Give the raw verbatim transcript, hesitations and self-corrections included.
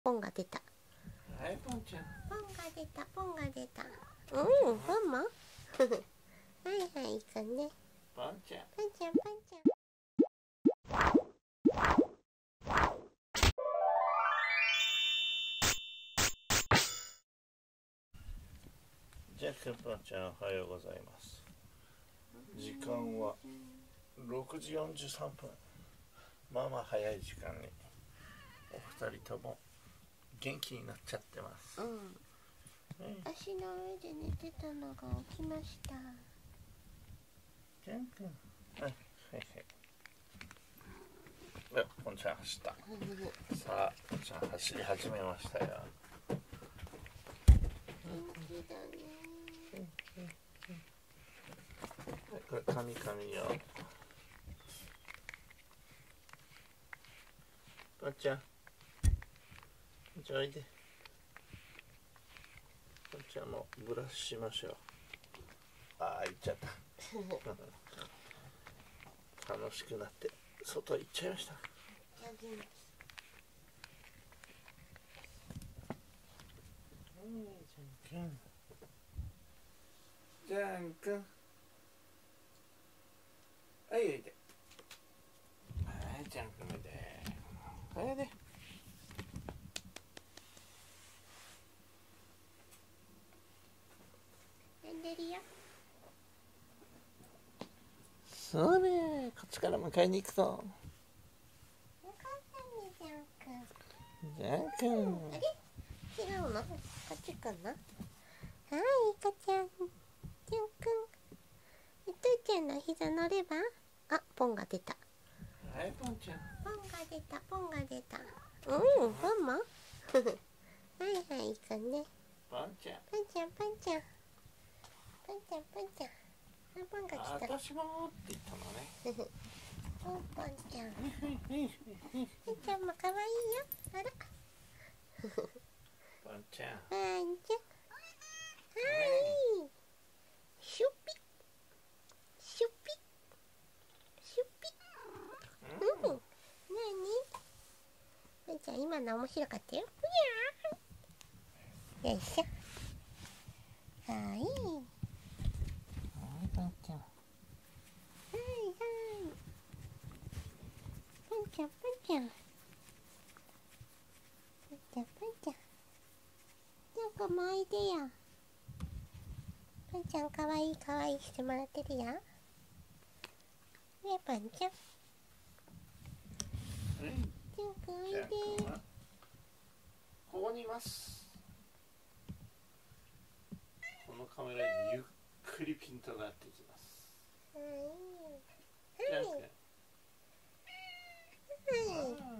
ポンが出た。 はい、ポンちゃん。 ポンが出た、ポンが出た。うん、ポンもはいはい、いいかね。 ポンちゃん。 ポンちゃん、ポンちゃん。 ジャック、ポンちゃん、おはようございます。時間はろくじよんじゅうさんぷん。まあまあ早い時間にお二人とも元気になっちゃってます。 うん。足の上で寝てたのが起きました。 ジャン君。はいはいはい。ポンちゃん走った。さあ、ポンちゃん走り始めましたよ。 元気だね。 これカミカミよ。ポンちゃん。ポンちゃんおいで。ポンちゃんもブラシしましょう。ああ、行っちゃった。楽しくなって外行っちゃいました。ジャン君。はい、おいで。はい、ジャン君おいで。おいで。 寝んでるよ。 そうね、こっちから迎えに行くぞ。 よかったね、ジャン君。 ジャン君。 あれ違うのこっちかな。はい、イカちゃん。ジャン君。いとちゃんの膝乗れば。あ、ポンが出た。 はい、ポンちゃん。 ポンが出た、ポンが出た。うん、ポンもはいはい、いいかね。 ポンちゃん。 ポンちゃん、ポンちゃん。ポンちゃん、ポンちゃん。あ、ポンが来た。 私もって言ったのね。 ポンポンちゃん。ポンちゃんも可愛いよ。あら。 ポンちゃん。 ポンちゃん。はい。シュピ。シュピ。シュピ。うん。なに？ポンちゃん、今の面白かったよ。よいしょ。はい。 はい、ポンちゃん。 はいはい。ポンちゃん、ポンちゃん。ポンちゃん、ポンちゃん。なんかもおいでよ。ポンちゃん、かわいいかわいいしてもらってるよ。ねえ、ポンちゃん。 うん。 ジャン君おいジャン君で。 はここにいます。このカメラにゆっくりピントが合ってきます。 はい。 ジャン君。 はい。はい。